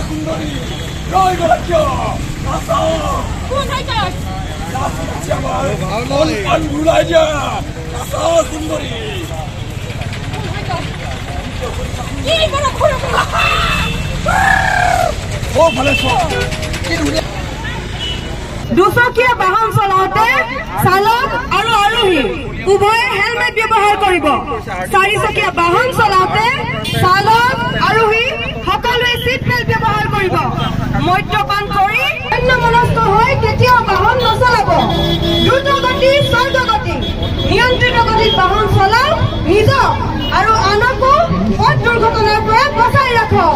সুন্দরী রই গলাক্য নাসা কোন হাইটার নাসি আছে আমার মন ভুলাই যা নাসা সুন্দরী কি বড় খোলা ও ভালো কি রুলে দুচকীয়া বাহন চলাওঁতে চালক আৰু আৰোহী উভয়ে হেলমেট ব্যৱহাৰ কৰিব। চাৰিচকীয়া বাহন চলাওঁতে চালক আৰোহী সকলোৱে চিট বেল্ট ব্যৱহাৰ কৰিব। মদ্যপান কৰি অন্যমনস্ক হৈ কেতিয়াও বাহন নচলাব। দ্ৰুতগতি স্বৰ্গগতি নিয়ন্ত্ৰিত গতিত বাহন চলাওক। নিজক আৰু আনকো পথ দুৰ্ঘটনাৰ পৰা বচাই ৰাখক।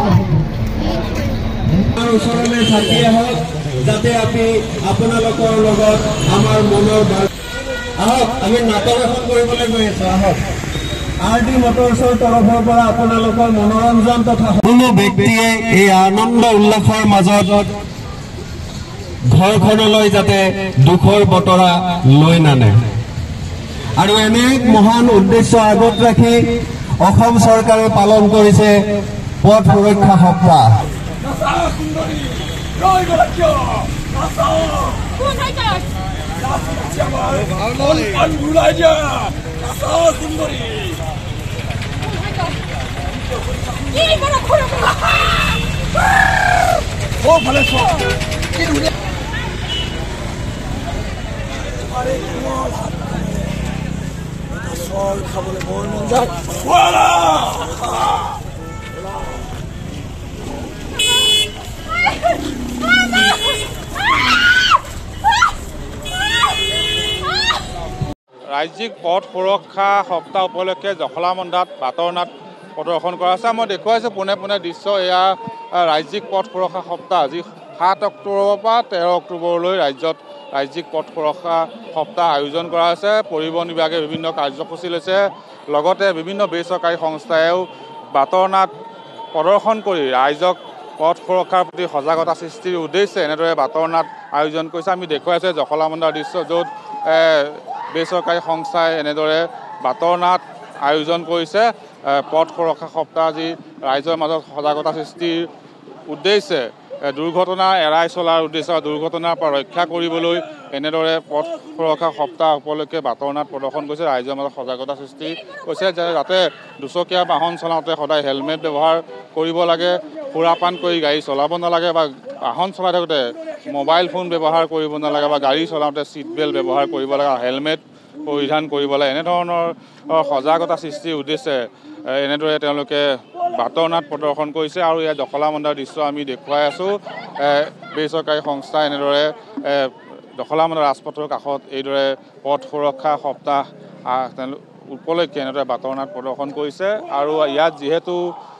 ওচৰলৈ থাকি আহক যাতে আমি আপোনালোকৰ লগত আমাৰ মনৰ আহক আমি নাটক এখন কৰিবলৈ গৈ আছো। আহক RD মটৰছৰ তৰফৰ পৰা আপোনালোকৰ মনোৰঞ্জন তথা কোনো ব্যক্তিয়ে এই আনন্দ উল্লাসৰ মাজত ঘৰখনলৈ যাতে দুখৰ বতৰা লৈ নানে। আৰু এনে এক মহান উদ্দেশ্য আগত ৰাখি অসম চৰকাৰে পালন কৰিছে পথ সুৰক্ষা সপ্তাহ। নাসা সুন্দরী রই গলাক্য নাসা কোন হাইটার নাসি আছে আমার মন ভুলাই যা নাসা সুন্দরী কি বড় খোলা ও ভালো কি রুলে আরে কেমন সল খাবলে মন যায় ওয়ালা ৰাজ্যিক পথ সুৰক্ষা সপ্তাহ উপলক্ষে জখলাবন্ধাত বাটৰ নাট প্ৰদৰ্শন কৰা হৈছে। মই দেখুৱাইছোঁ পোনে পোনে দৃশ্য। এয়া ৰাজ্যিক পথ সুৰক্ষা সপ্তাহ আজি 7 অক্টোবৰৰ পৰা 13 অক্টোবৰলৈ ৰাজ্যত ৰাজ্যিক পথ সুৰক্ষা সপ্তাহ আয়োজন কৰা হৈছে। পৰিবহণ বিভাগে বিভিন্ন কাৰ্যসূচী লৈছে। লগতে বিভিন্ন বেচৰকাৰী সংস্থাইও বাটৰ নাট প্ৰদৰ্শন কৰি ৰাইজক পথ সুৰক্ষাৰ প্ৰতি সজাগতা সৃষ্টিৰ উদ্দেশ্যে এনেদৰে বাটৰ নাট আয়োজন কৰিছে। আমি দেখুৱাইছোঁ জখলাবন্ধাৰ দৃশ্য, য'ত বেচৰকাৰী সংস্থাই এনেদৰে বাটৰ নাট আয়োজন কৰিছে। পথ সুৰক্ষা সপ্তাহ আজি ৰাইজৰ মাজত সজাগতা সৃষ্টিৰ উদ্দেশ্যে দুৰ্ঘটনা এৰাই চলাৰ উদ্দেশ্যে দুৰ্ঘটনাৰ পৰা ৰক্ষা কৰিবলৈ এনেদৰে পথ সুৰক্ষা সপ্তাহ উপলক্ষে বাটৰ নাট প্ৰদৰ্শন কৰিছে। ৰাইজৰ মাজত সজাগতা সৃষ্টি কৰিছে যাতে দুচকীয়া বাহন চলাওঁতে সদায় হেলমেট ব্যৱহাৰ কৰিব লাগে, সুৰাপান কৰি গাড়ী চলাব নালাগে, বা বাহন চলাই থাকোঁতে মোবাইল ফোন ব্যৱহাৰ কৰিব নালাগে, বা গাড়ী চলাওঁতে ছিট বেল্ট ব্যৱহাৰ কৰিব লাগে, হেলমেট পৰিধান কৰিব লাগে। এনেধৰণৰ সজাগতা সৃষ্টিৰ উদ্দেশ্যে এনেদৰে তেওঁলোকে বাটৰ নাট প্ৰদৰ্শন কৰিছে। আৰু ইয়াত জখলাবন্ধাৰ দৃশ্য আমি দেখুৱাই আছোঁ। বেচৰকাৰী সংস্থা এনেদৰে জখলাবন্ধা ৰাজপথৰ কাষত এইদৰে পথ সুৰক্ষা সপ্তাহ উপলক্ষে এনেদৰে বাটৰ নাট প্ৰদৰ্শন কৰিছে। আৰু ইয়াত যিহেতু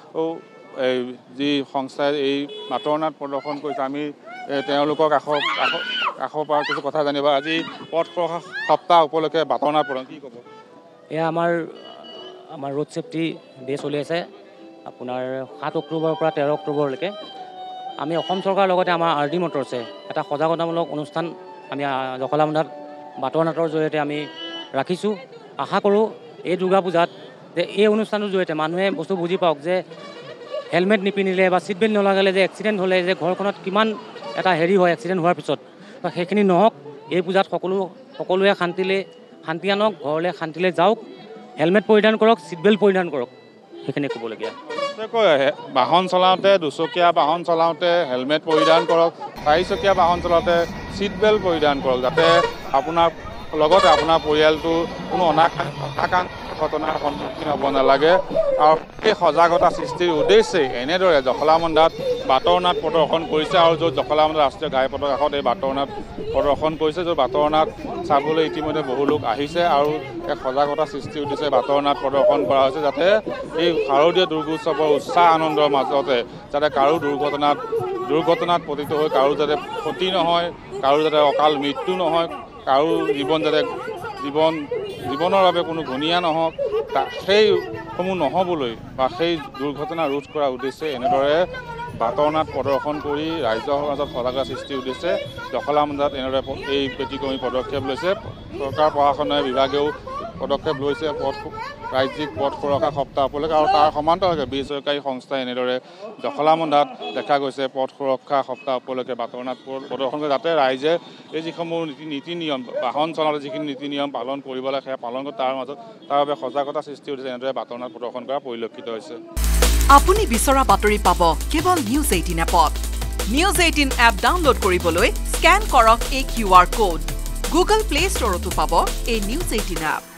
যি সংস্থাই এই বাটৰ নাট প্ৰদৰ্শন কৰিছে, আমি তেওঁলোকৰ কাষৰ পৰা কিছু কথা জানিব। আজি পথ সুৰক্ষা সপ্তাহ উপলক্ষে বাটৰ নাট প্ৰদৰ্শন কি ক'ব? এয়া আমাৰ ৰোড ছেফটি ডে চলি আছে আপোনাৰ 7 অক্টোবৰৰ পৰা 13 অক্টোবৰলৈকে। আমি অসম চৰকাৰৰ লগতে আমাৰ RD মটৰছে এটা সজাগতামূলক অনুষ্ঠান আমি জখলাবন্ধাত বাটৰ নাটৰ জৰিয়তে আমি ৰাখিছোঁ। আশা কৰোঁ এই দুৰ্গা পূজাত যে এই অনুষ্ঠানটোৰ জৰিয়তে মানুহে বস্তু বুজি পাওক যে হেলমেট নিপিন্ধিলে বা ছিট বেল্ট নলগালে যে এক্সিডেণ্ট হ'লে যে ঘৰখনত কিমান এটা হেৰি হয় এক্সিডেণ্ট হোৱাৰ পিছত। তো সেইখিনি নহওক, এই পূজাত সকলোৱে শান্তি আনক, ঘৰলৈ শান্তিলৈ যাওক, হেলমেট পৰিধান কৰক, ছিট বেল্ট পৰিধান কৰক, সেইখিনি ক'বলগীয়া। বাহন চলাওঁতে দুচকীয়া বাহন চলাওঁতে হেলমেট পৰিধান কৰক, 4চকীয়া বাহন চলাওঁতে ছিট বেল্ট পৰিধান কৰক, যাতে আপোনাৰ লগতে আপোনাৰ পৰিয়ালটো কোনো অনাকাংক্ষিত ঘটনাৰ সন্মুখীন হ'ব নালাগে। আৰু এই সজাগতা সৃষ্টিৰ উদ্দেশ্যে এনেদৰে জখলাবন্ধাত বাটৰ নাট প্ৰদৰ্শন কৰিছে। আৰু য'ত জখলাবন্ধা ৰাষ্ট্ৰীয় ঘাইপথৰ কাষত এই বাটৰ নাট প্ৰদৰ্শন কৰিছে, য'ত বাটৰ নাট চাবলৈ ইতিমধ্যে বহু লোক আহিছে। আৰু এক সজাগতা সৃষ্টিৰ উদ্দেশ্যে বাটৰ নাট প্ৰদৰ্শন কৰা হৈছে, যাতে এই শাৰদীয় দুৰ্গোৎসৱৰ উৎসাহ আনন্দৰ মাজতে যাতে কাৰো দুৰ্ঘটনাত পতিত হৈ কাৰো যাতে ক্ষতি নহয়, কাৰো যাতে অকাল মৃত্যু নহয়, কাৰো জীৱনৰ বাবে কোনো ঘূণীয়া নহওক, সেইসমূহ নহ'বলৈ বা সেই দুৰ্ঘটনা ৰোধ কৰাৰ উদ্দেশ্যে এনেদৰে বাটৰ নাট প্ৰদৰ্শন কৰি ৰাইজৰ মাজত সজাগতা সৃষ্টিৰ উদ্দেশ্যে জখলাবন্ধাত এনেদৰে এই ব্যতিক্ৰমী পদক্ষেপ লৈছে। চৰকাৰ প্ৰশাসনে বিভাগেও পদক্ষেপ লৈছে ৰাজ্যিক পথ সুৰক্ষা সপ্তাহ উপলক্ষে আৰু তাৰ সমান্তৰালকৈ বেচৰকাৰী সংস্থাই এনেদৰে জখলাবন্ধাত দেখা গৈছে পথ সুৰক্ষা সপ্তাহ উপলক্ষে বাতৰনাট প্ৰদৰ্শন কৰে যাতে ৰাইজে এই যিসমূহ নীতি নিয়ম বাহন চলাওঁতে যিখিনি নীতি নিয়ম পালন কৰিব লাগে সেয়া পালন কৰে তাৰ মাজত তাৰ বাবে সজাগতা সৃষ্টি হৈছে এনেদৰে বাতৰনাট প্ৰদৰ্শন কৰা পৰিলক্ষিত হৈছে। আপুনি বিচৰা বাতৰি পাব কেৱল নিউজ 18 এপত। নিউজ 18 এপ ডাউনলোড কৰিবলৈ স্কেন কৰক এই QR কোড। গুগল প্লে ষ্টৰতো পাব এই নিউজ 18 এপ।